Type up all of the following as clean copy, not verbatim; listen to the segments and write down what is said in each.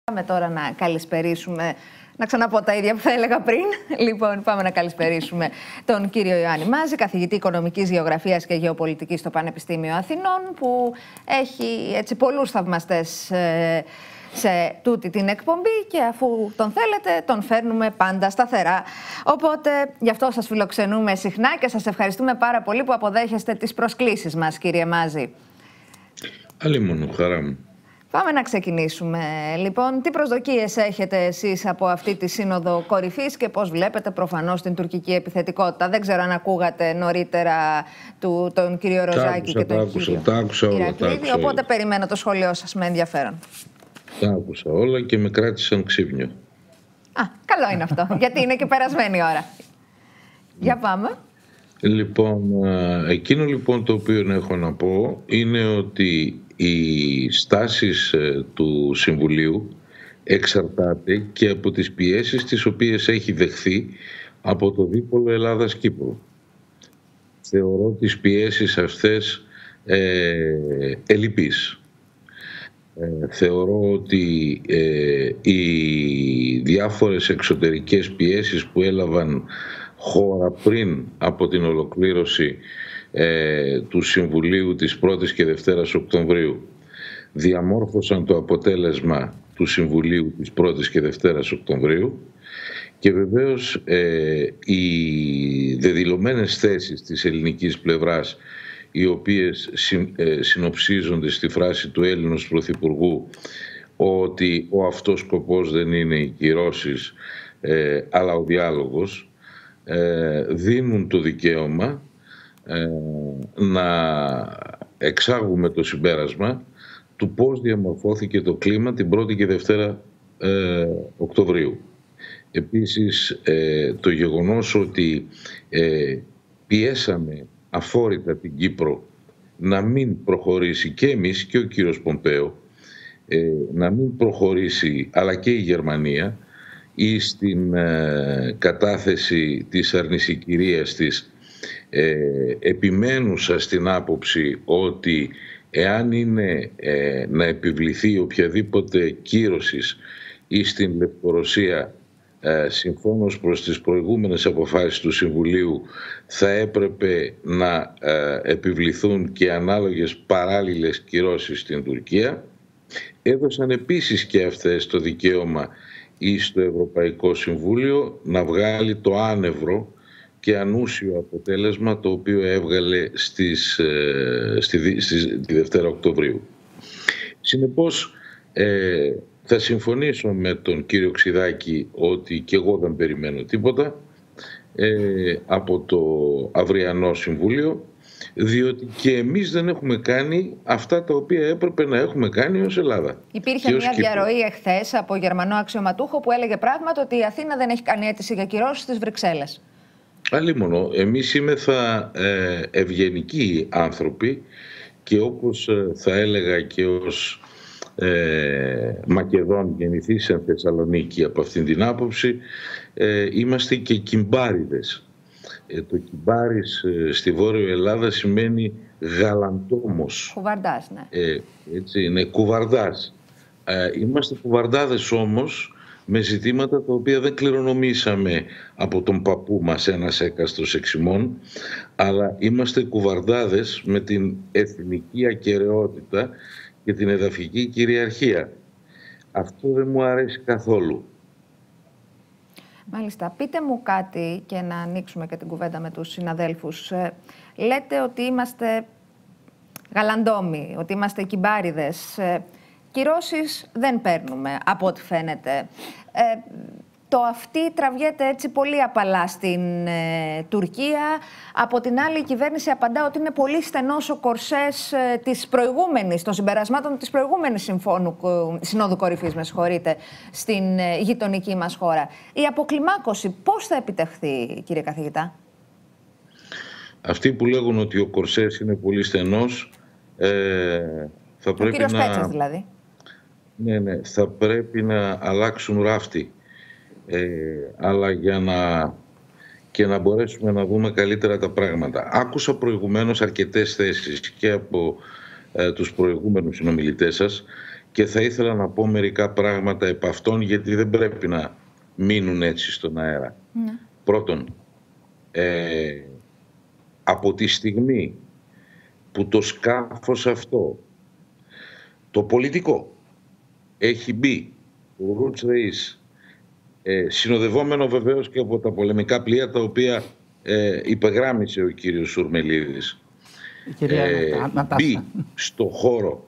Τώρα να καλησπερίσουμε, να ξαναπώ τα ίδια που θα έλεγα πριν. Λοιπόν, πάμε να καλησπερίσουμε τον κύριο Ιωάννη Μάζη, καθηγητή Οικονομικής Γεωγραφίας και Γεωπολιτικής στο Πανεπιστήμιο Αθηνών, που έχει έτσι πολλούς θαυμαστές σε τούτη την εκπομπή και αφού τον θέλετε, τον φέρνουμε πάντα σταθερά. Οπότε, γι' αυτό σας φιλοξενούμε συχνά και σας ευχαριστούμε πάρα πολύ που αποδέχεστε τις προσκλήσεις μας, κύριε Μάζη. Αλλήμον, χαρά μου. Πάμε να ξεκινήσουμε. Λοιπόν, τι προσδοκίες έχετε εσείς από αυτή τη Σύνοδο Κορυφής και πώς βλέπετε προφανώς την τουρκική επιθετικότητα? Δεν ξέρω αν ακούγατε νωρίτερα τον κύριο Ροζάκη και τον κύριο Ηρακλήδη, οπότε περιμένω το σχόλιο σας με ενδιαφέρον. Τα άκουσα όλα και με κράτησαν ξύπνιο. Καλό είναι αυτό, γιατί είναι και περασμένη η ώρα. Για πάμε. Λοιπόν, εκείνο λοιπόν το οποίο έχω να πω είναι ότι οι στάσεις του Συμβουλίου εξαρτάται και από τις πιέσεις τις οποίες έχει δεχθεί από το δίπολο Ελλάδας-Κύπρου. Θεωρώ τις πιέσεις αυτές ελλειπείς. Θεωρώ ότι οι διάφορες εξωτερικές πιέσεις που έλαβαν χώρα πριν από την ολοκλήρωση του Συμβουλίου της 1ης και 2ης Οκτωβρίου διαμόρφωσαν το αποτέλεσμα του Συμβουλίου της 1ης και 2ης Οκτωβρίου και βεβαίως οι δεδηλωμένες θέσεις της ελληνικής πλευράς, οι οποίες συνοψίζονται στη φράση του Έλληνος Πρωθυπουργού ότι ο αυτός σκοπός δεν είναι οι κυρώσεις αλλά ο διάλογος, δίνουν το δικαίωμα να εξάγουμε το συμπέρασμα του πώς διαμορφώθηκε το κλίμα την 1η και 2η Οκτωβρίου. Επίσης, το γεγονός ότι πιέσαμε αφόρητα την Κύπρο να μην προχωρήσει, και εμείς και ο κύριος Πομπέο, να μην προχωρήσει, αλλά και η Γερμανία, ή στην κατάθεση της αρνησικυρίας της, επιμένουσα στην άποψη ότι εάν είναι να επιβληθεί οποιαδήποτε κύρωσης ή στην Λευκορωσία συμφώνως προς τις προηγούμενες αποφάσεις του Συμβουλίου, θα έπρεπε να επιβληθούν και ανάλογες παράλληλες κυρώσεις στην Τουρκία. Έδωσαν επίσης και αυτές το δικαίωμα ή στο Ευρωπαϊκό Συμβούλιο να βγάλει το άνευρο και ανούσιο αποτέλεσμα το οποίο έβγαλε τη Δευτέρα Οκτωβρίου. Συνεπώς, θα συμφωνήσω με τον κύριο Ξηδάκη ότι και εγώ δεν περιμένω τίποτα από το αυριανό Συμβούλιο, διότι και εμείς δεν έχουμε κάνει αυτά τα οποία έπρεπε να έχουμε κάνει ως Ελλάδα. Υπήρχε μια διαρροή εχθές από Γερμανό αξιωματούχο που έλεγε πράγματι ότι η Αθήνα δεν έχει κάνει αίτηση για κυρώσεις στις Βρυξέλλες. Αλλήμονο, εμείς είμεθα ευγενικοί άνθρωποι και όπως θα έλεγα και ως Μακεδόν γεννηθείς σε Θεσσαλονίκη από αυτήν την άποψη, είμαστε και κυμπάριδες. Το κυμπάρις στη Βόρειο Ελλάδα σημαίνει γαλαντόμος. Κουβαρδάς, ναι. Έτσι, είναι κουβαρδάς. Είμαστε κουβαρδάδες όμως με ζητήματα τα οποία δεν κληρονομήσαμε από τον παππού μας ένας έκαστος εξημών, αλλά είμαστε κουβαρδάδες με την εθνική ακεραιότητα και την εδαφική κυριαρχία. Αυτό δεν μου αρέσει καθόλου. Μάλιστα. Πείτε μου κάτι και να ανοίξουμε και την κουβέντα με τους συναδέλφους. Λέτε ότι είμαστε γαλαντόμοι, ότι είμαστε κυμπάριδες. Κυρώσεις δεν παίρνουμε, από ό,τι φαίνεται. Το αυτή τραβιέται έτσι πολύ απαλά στην Τουρκία. Από την άλλη, η κυβέρνηση απαντά ότι είναι πολύ στενός ο κορσές των συμπερασμάτων της προηγούμενης Συνόδου Κορυφής, στην γειτονική μας χώρα. Η αποκλιμάκωση πώς θα επιτευχθεί, κύριε καθηγητά? Αυτοί που λέγουν ότι ο κορσές είναι πολύ στενός, θα πρέπει κύριος Πέτσας δηλαδή. Ναι, θα πρέπει να αλλάξουν ράφτη. Αλλά για να μπορέσουμε να δούμε καλύτερα τα πράγματα. Άκουσα προηγουμένως αρκετές θέσεις και από τους προηγούμενους συνομιλητές σας και θα ήθελα να πω μερικά πράγματα επ' αυτών, γιατί δεν πρέπει να μείνουν έτσι στον αέρα. Ναι. Πρώτον, από τη στιγμή που το σκάφος αυτό, το πολιτικό, έχει μπει το Roots Race, συνοδευόμενο βεβαίως και από τα πολεμικά πλοία τα οποία υπεγράμμισε ο κύριος Σουρμελίδης, μπει στο χώρο.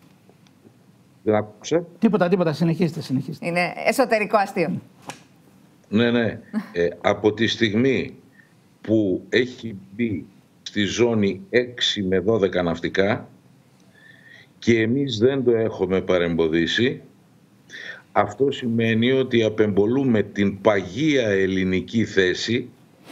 Δεν άκουσα. Τίποτα, συνεχίστε. Είναι εσωτερικό αστείο. Ναι. Από τη στιγμή που έχει μπει στη ζώνη 6 με 12 ναυτικά και εμείς δεν το έχουμε παρεμποδίσει, αυτό σημαίνει ότι απεμπολούμε την παγία ελληνική θέση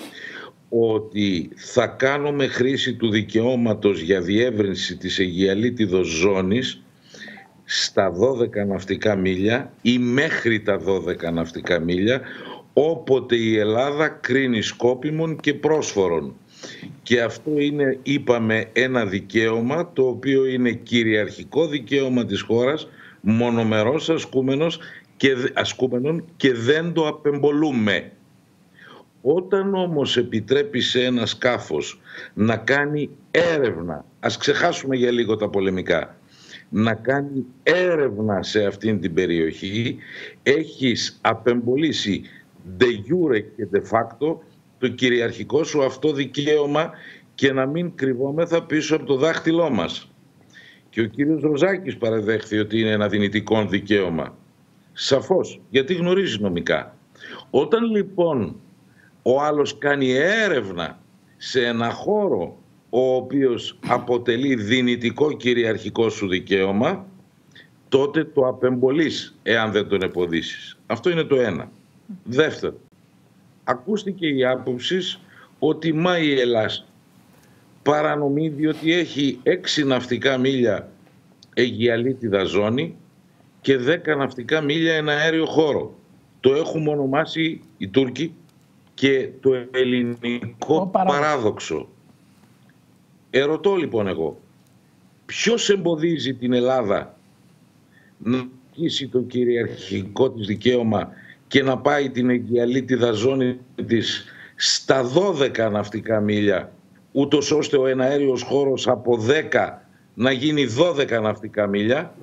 ότι θα κάνουμε χρήση του δικαιώματος για διεύρυνση της Αιγιαλίτιδος ζώνης στα 12 ναυτικά μίλια ή μέχρι τα 12 ναυτικά μίλια, όποτε η Ελλάδα κρίνει σκόπιμον και πρόσφορον. Και αυτό είναι, είπαμε, ένα δικαίωμα το οποίο είναι κυριαρχικό δικαίωμα της χώρας, μονομερός ασκούμενον και δεν το απεμπολούμε. Όταν όμως επιτρέπει σε ένα σκάφος να κάνει έρευνα, ας ξεχάσουμε για λίγο τα πολεμικά, να κάνει έρευνα σε αυτήν την περιοχή, έχεις απεμπολίσει de jure και de facto το κυριαρχικό σου αυτό δικαίωμα και να μην κρυβόμεθα πίσω από το δάχτυλό μας. Και ο κύριος Ροζάκης παραδέχθη ότι είναι ένα δυνητικό δικαίωμα. Σαφώς, γιατί γνωρίζει νομικά. Όταν λοιπόν ο άλλος κάνει έρευνα σε ένα χώρο ο οποίος αποτελεί δυνητικό κυριαρχικό σου δικαίωμα, τότε το απεμπολείς εάν δεν τον εποδίσεις. Αυτό είναι το ένα. Δεύτερο, ακούστηκε η άποψη ότι η Ελλάς παρανομεί διότι έχει 6 ναυτικά μίλια Αιγιαλίτιδα ζώνη και 10 ναυτικά μίλια εναέριο χώρο. Το έχουμε ονομάσει οι Τούρκοι και το ελληνικό παράδοξο. Ερωτώ λοιπόν εγώ, ποιος εμποδίζει την Ελλάδα να ασκήσει το κυριαρχικό της δικαίωμα και να πάει την Αιγιαλίτιδα ζώνη της στα 12 ναυτικά μίλια, ούτως ώστε ο εναέριος χώρος από 10 να γίνει 12 ναυτικά μίλια?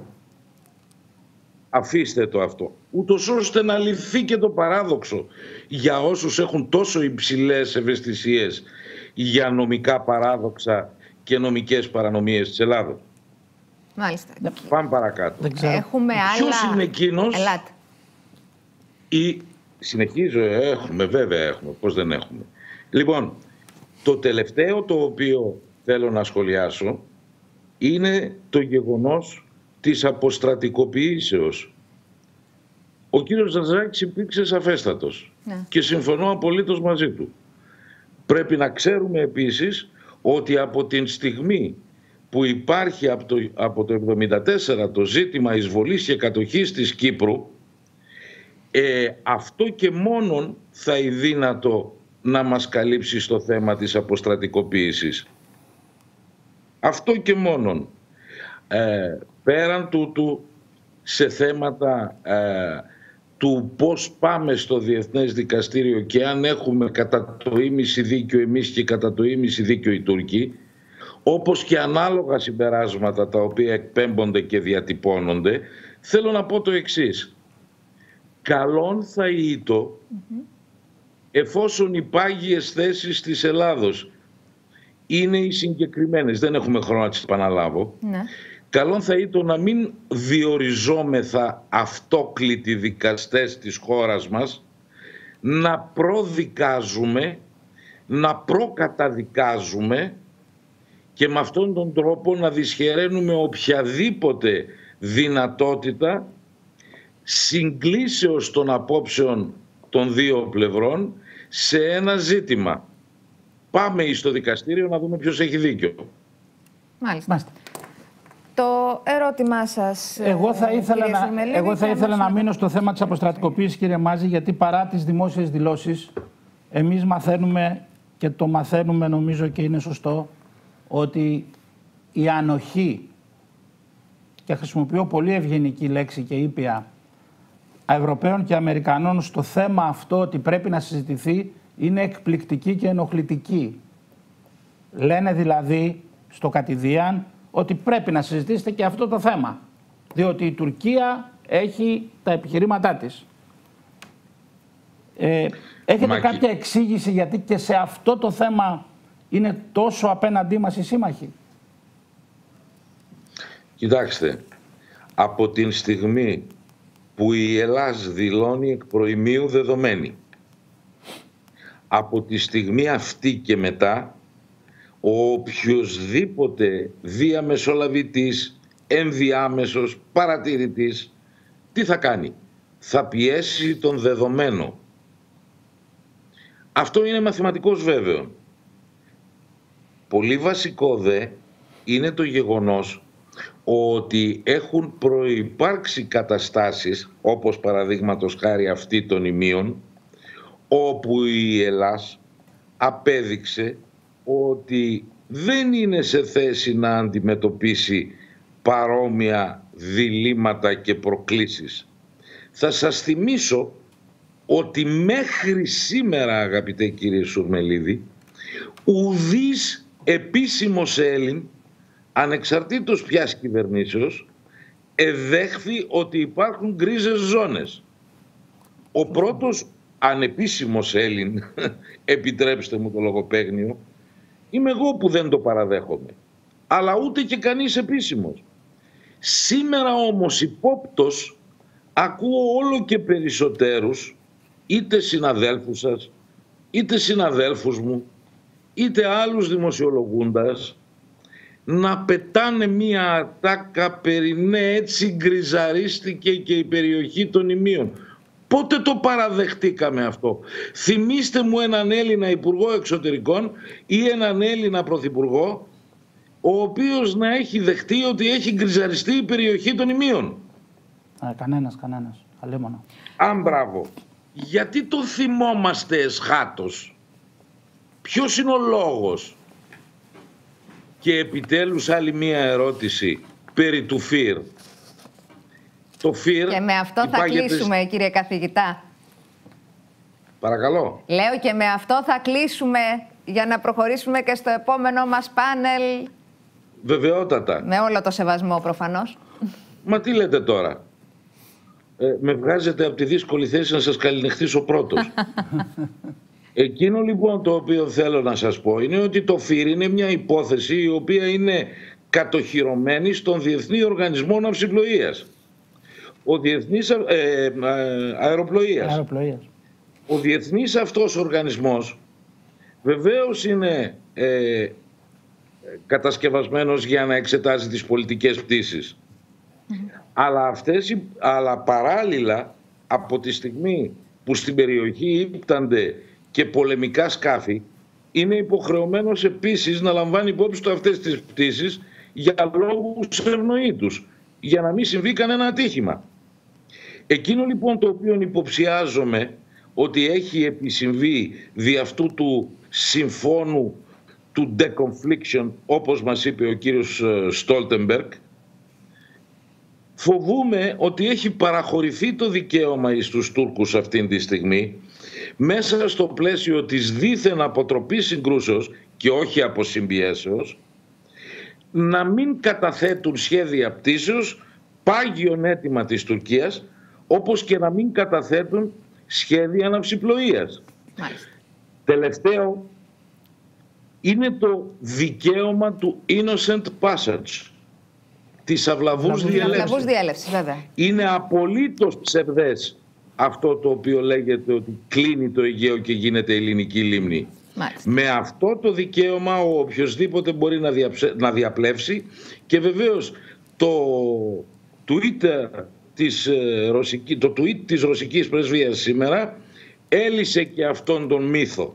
Αφήστε το αυτό. Ούτως ώστε να λυθεί και το παράδοξο για όσους έχουν τόσο υψηλές ευαισθησίες για νομικά παράδοξα και νομικές παρανομίες της Ελλάδος. Μάλιστα. Πάμε παρακάτω. Έχουμε άλλα... Ποιος είναι εκείνος... Ελάτε. Συνεχίζω, βέβαια έχουμε, πώς δεν έχουμε. Λοιπόν, το τελευταίο το οποίο θέλω να σχολιάσω είναι το γεγονός της αποστρατικοποιήσεως. Ο κύριος Ζαζάκης υπήρξε σαφέστατος και συμφωνώ απολύτως μαζί του. Πρέπει να ξέρουμε επίσης ότι από την στιγμή που υπάρχει από το 1974 το ζήτημα εισβολής και κατοχής της Κύπρου, αυτό και μόνον θα είναι δύνατο να μας καλύψει στο θέμα της αποστρατικοποίησης. Αυτό και μόνον. Πέραν τούτου, σε θέματα του πώς πάμε στο Διεθνές Δικαστήριο και αν έχουμε κατά το ήμιση δίκιο εμείς και κατά το ήμιση δίκιο οι Τούρκοι, όπως και ανάλογα συμπεράσματα τα οποία εκπέμπονται και διατυπώνονται, θέλω να πω το εξής. Καλόν θα ήτο, εφόσον οι πάγιες θέσεις της Ελλάδος είναι οι συγκεκριμένες, δεν έχουμε χρόνο να τις επαναλάβω, καλόν θα ήτο να μην διοριζόμεθα αυτόκλητοι δικαστές της χώρας μας, να προδικάζουμε, να προκαταδικάζουμε και με αυτόν τον τρόπο να δυσχεραίνουμε οποιαδήποτε δυνατότητα συγκλήσεως των απόψεων των δύο πλευρών σε ένα ζήτημα. Πάμε στο δικαστήριο να δούμε ποιος έχει δίκιο. Μάλιστα. Το ερώτημά σας... Εγώ θα ήθελα να μείνω στο θέμα της αποστρατικοποίησης, κύριε Μάζη, γιατί παρά τις δημόσιες δηλώσεις, εμείς μαθαίνουμε και το μαθαίνουμε, νομίζω και είναι σωστό, ότι η ανοχή και χρησιμοποιώ πολύ ευγενική λέξη και ήπια, Ευρωπαίων και Αμερικανών στο θέμα αυτό ότι πρέπει να συζητηθεί είναι εκπληκτική και ενοχλητική. Λένε δηλαδή στο κατηδίαν ότι πρέπει να συζητήσετε και αυτό το θέμα, διότι η Τουρκία έχει τα επιχειρήματά της. Έχετε κάποια εξήγηση γιατί και σε αυτό το θέμα είναι τόσο απέναντί μας οι σύμμαχοι? Κοιτάξτε, από την στιγμή που η Ελλάς δηλώνει εκ προημίου δεδομένη, από τη στιγμή αυτή και μετά, ο οποιοσδήποτε διαμεσολαβητής, ενδιάμεσος, παρατηρητής, τι θα κάνει? Θα πιέσει τον δεδομένο. Αυτό είναι μαθηματικός βέβαιο. Πολύ βασικό δε είναι το γεγονός ότι έχουν προϋπάρξει καταστάσεις, όπως παραδείγματος χάρη αυτή των ημείων, όπου η Ελλάς απέδειξε ότι δεν είναι σε θέση να αντιμετωπίσει παρόμοια διλήμματα και προκλήσεις. Θα σας θυμίσω ότι μέχρι σήμερα, αγαπητέ κύριε Σουρμελίδη, ουδής επίσημος Έλλην, ανεξαρτήτως ποιας κυβερνήσεως, εδέχθη ότι υπάρχουν γκρίζες ζώνες. Ο πρώτος ανεπίσημος Έλλην, επιτρέψτε μου το λογοπαίγνιο, είμαι εγώ που δεν το παραδέχομαι, αλλά ούτε και κανείς επίσημος. Σήμερα όμως υπόπτως ακούω όλο και περισσότερους, είτε συναδέλφους σας, είτε συναδέλφους μου, είτε άλλους δημοσιολογούντας, να πετάνε μία ατάκα περί ναι, έτσι γκριζαρίστηκε και η περιοχή των ημείων. Πότε το παραδεχτήκαμε αυτό? Θυμήστε μου έναν Έλληνα Υπουργό Εξωτερικών ή έναν Έλληνα Πρωθυπουργό ο οποίος να έχει δεχτεί ότι έχει γκριζαριστεί η περιοχή των ημείων. Κανένας. Αλίμονο. Αν μπράβο. Γιατί το θυμόμαστε εσχάτως? Ποιος είναι ο λόγος? Και επιτέλους άλλη μία ερώτηση περί του ΦΥΡ. Το ΦΥΡ και με αυτό θα κλείσουμε, κύριε καθηγητά. Παρακαλώ. Λέω και με αυτό θα κλείσουμε για να προχωρήσουμε και στο επόμενο μας πάνελ. Βεβαιότατα. Με όλο το σεβασμό προφανώς. Μα τι λέτε τώρα? Με βγάζετε από τη δύσκολη θέση να σας καληνυχθήσω πρώτος. Εκείνο λοιπόν το οποίο θέλω να σας πω είναι ότι το ΦΥΡ είναι μια υπόθεση η οποία είναι κατοχυρωμένη στον Διεθνή Οργανισμό Ναυσιπλοείας. Ο Διεθνής Αεροπλοείας. Ο διεθνής αυτός οργανισμός βεβαίως είναι κατασκευασμένος για να εξετάζει τις πολιτικές πτήσεις. Αλλά παράλληλα, από τη στιγμή που στην περιοχή ύπτανται και πολεμικά σκάφη, είναι υποχρεωμένος επίσης να λαμβάνει υπόψη του αυτές τις πτήσεις για λόγους ευνοήτους, για να μην συμβεί κανένα ατύχημα. Εκείνο λοιπόν το οποίο υποψιάζομαι ότι έχει επισυμβεί δι' αυτού του συμφώνου του deconfliction, όπως μας είπε ο κύριος Στόλτεμπεργκ, φοβούμε ότι έχει παραχωρηθεί το δικαίωμα εις τους Τούρκους αυτήν τη στιγμή, μέσα στο πλαίσιο της δίθεν αποτροπής συγκρούσεως και όχι αποσυμπιέσεως, να μην καταθέτουν σχέδια πτήσεως πάγιον αίτημα της Τουρκίας, όπως και να μην καταθέτουν σχέδια ναυσιπλοείας. Τελευταίο είναι το δικαίωμα του innocent passage, της αυλαβούς διέλευσης. Είναι απολύτως ψευδές αυτό το οποίο λέγεται ότι κλείνει το Αιγαίο και γίνεται ελληνική λίμνη. Με αυτό το δικαίωμα ο οποιοσδήποτε μπορεί να διαπλέψει, και βεβαίως το tweet της ρωσικής πρεσβείας σήμερα έλυσε και αυτόν τον μύθο.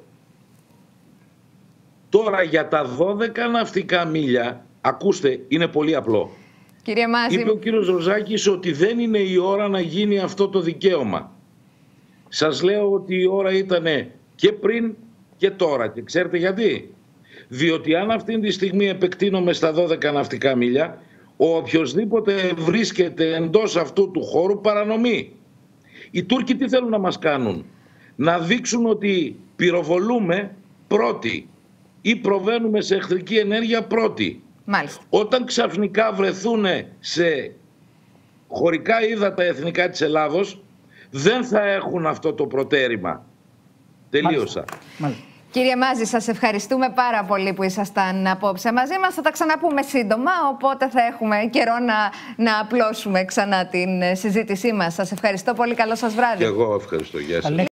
Τώρα για τα 12 ναυτικά μίλια, ακούστε, είναι πολύ απλό. Κύριε Μάζη, είπε ο κύριος Ροζάκης ότι δεν είναι η ώρα να γίνει αυτό το δικαίωμα. Σας λέω ότι η ώρα ήταν και πριν και τώρα. Και ξέρετε γιατί? Διότι αν αυτή τη στιγμή επεκτείνομαι στα 12 ναυτικά μίλια, Ο οποιοσδήποτε βρίσκεται εντός αυτού του χώρου παρανομεί. Οι Τούρκοι τι θέλουν να μας κάνουν? Να δείξουν ότι πυροβολούμε πρώτοι ή προβαίνουμε σε εχθρική ενέργεια πρώτοι. Μάλιστα. Όταν ξαφνικά βρεθούν σε χωρικά ύδατα εθνικά της Ελλάδος, δεν θα έχουν αυτό το προτέρημα. Τελείωσα. Μάλιστα. Κύριε Μάζη, σας ευχαριστούμε πάρα πολύ που ήσασταν απόψε μαζί μας. Θα τα ξαναπούμε σύντομα, οπότε θα έχουμε καιρό να απλώσουμε ξανά την συζήτησή μας. Σας ευχαριστώ πολύ. Καλό σας βράδυ. Και εγώ ευχαριστώ. Γεια σας.